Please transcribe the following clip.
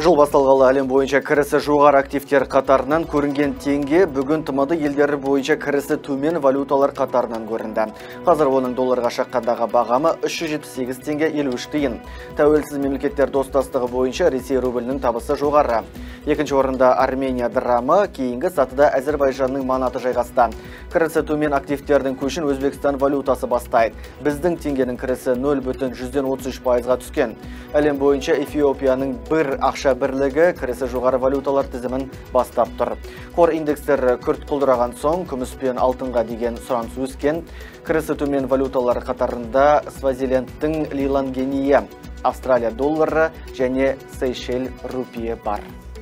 Жыл басталғалы әлем бойынша кірісі жоғары активтер қатарынан көрінген теңге бүгін тмд елдері бойынша кірісі төмен валюталар қатарынан көрінді. Қазір оның долларға шаққандағы бағамы 378 теңге 53 тиын. Тәуелсіз мемлекеттер достастығы бойынша Ресей рублінің табысы жоғары. Екінші орында Армения драмы, кейінгі сатыда Әзербайжанның манаты жайғасты. Кірісі төмен активтердің көшін Өзбекстан валютасы бастайды. Біздің теңгенің кірісі 0,33%-ға түскен. Әлем бойынша Эфиопияның бір ақша бірлігі кірісі жоғары валюталар тізімін бастап тұр. Қор индекстер күрт құлдыраған соң, күміс пен алтынға деген сұраныс өскен. Кірісі төмен валюталар қатарында Свазиленттің лилангения, Австралия доллары және Сейшел рупиі бар.